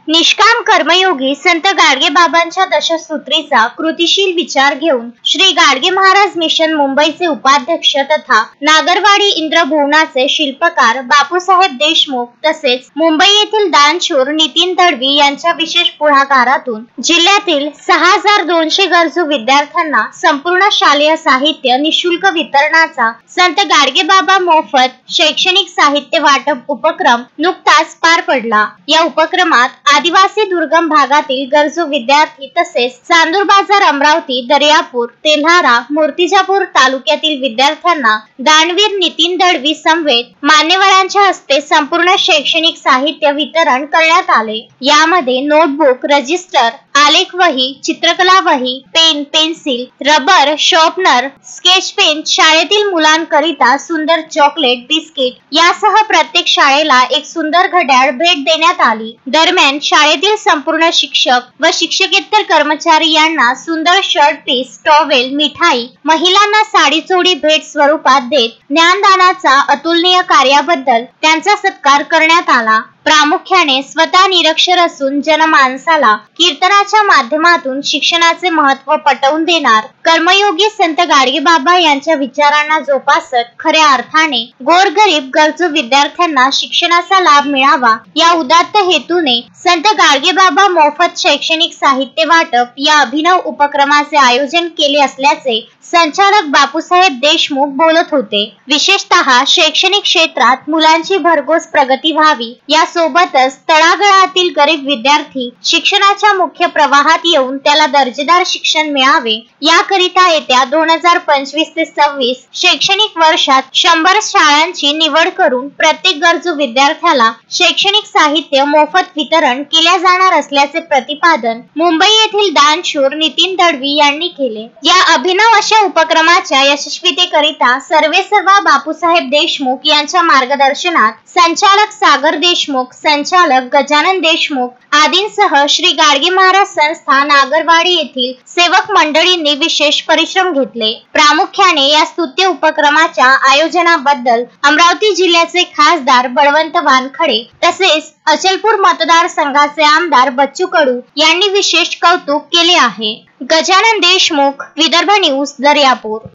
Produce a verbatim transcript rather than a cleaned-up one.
निष्काम कर्मयोगी संत गाडगेबाबांच्या दशसूत्रीचा कृतिशील विचार घेऊन श्री गाडगे महाराज मिशन मुंबईचे उपाध्यक्ष तथा नागरवाडी इंद्रभुवनाचे शिल्पकार बापूसाहेब देशमुख तसेच मुंबई येथील दानशूर नितीन दळवी यांच्या विशेष पुढाकारातून जिल्ह्यातील सहा हजार दोनशे गरजू विद्यार्थ्यांना संपूर्ण शालेय साहित्य निशुल्क वितरणाचा संत गाडगेबाबा मोफत शैक्षणिक साहित्य वाटप उपक्रम नुकताच पार पडला। या उपक्रमात आदिवासी दुर्गम भागातील गरजू विद्यार्थी तसेच चांदूर बाजार, अमरावती, दर्यापूर, तेल्हारा, मूर्तिजापूर तालुक्यातील विद्यार्थ्यांना दानवीर नितीन दळवी समवेत मान्यवरांच्या हस्ते संपूर्ण शैक्षणिक साहित्य वितरण करण्यात आले। यामध्ये नोटबुक, रजिस्टर, आलेख वही, चित्रकला वही, pen, pencil, rubber, sharpener, sketch pen, शाळेतील मुलांकरिता सुंदर चॉकलेट, बिस्किट यासह प्रत्येक शाळेला एक सुंदर घड्याळ भेट देण्यात आली। दरम्यान शाळेतील संपूर्ण शिक्षक व शिक्षकेतर कर्मचारी यांना सुंदर शर्ट पीस, टॉवेल, मिठाई, महिलांना साडी चोळी भेट स्वरूपात देत ज्ञानदानाचा अतुलनीय कार्याबद्दल त्यांचा सत्कार करण्यात आला। प्रामुख्याने स्वतः निरक्षर असून जनमानसाला कीर्तनाच्या माध्यमातून शिक्षणाचे महत्त्व पटवून देणार कर्मयोगी संत गाडगेबाबा यांच्या विचारांना जोपासत खऱ्या अर्थाने गोरगरीब गरजू विद्यार्थ्यांना शिक्षणाचा लाभ मिळावा या उदात्त हेतूने संत गाडगेबाबा मोफत शैक्षणिक साहित्य वाटप या अभिनव उपक्रमाचे आयोजन केले असल्याचे संचालक बापूसाहेब देशमुख बोलत होते। विशेषतः शैक्षणिक क्षेत्रात मुलांची भरघोस प्रगती व्हावी यासोबतच तळागाळातील गरीब विद्यार्थी शिक्षणाच्या मुख्य प्रवाहात येऊन त्याला दर्जेदार शिक्षण मिळावे याकरिता येत्या दोन हजार पंचवीस ते सव्वीस शैक्षणिक वर्षात शंभर शाळांची निवड करून प्रत्येक गरजू विद्यार्थ्याला शैक्षणिक साहित्य मोफत वितरण केल्या जाणार असल्याचे प्रतिपादन मुंबई येथील दानशूर नितीन दळवी यांनी केले। या अभिनव अशा उपक्रमाच्या यशस्वीतेकरिता सर्वे सर्वा बापूसाहेब देशमुख यांच्या मार्गदर्शनात संचालक सागर देशमुख, संचालक गजानन देशमुख आदींसह श्री गाडगे महाराज संस्था नागरवाडी येथील सेवक मंडळींनी विशेष परिश्रम घेतले। प्रामुख्याने या स्तुत्य उपक्रमाच्या आयोजनाबद्दल अमरावती जिल्ह्याचे खासदार बळवंत वानखडे तसेच अचलपूर मतदारसंघाचे आमदार बच्चू कडू यांनी विशेष कौतुक केले आहे। गजानन देशमुख, विदर्भ न्यूज, दर्यापूर।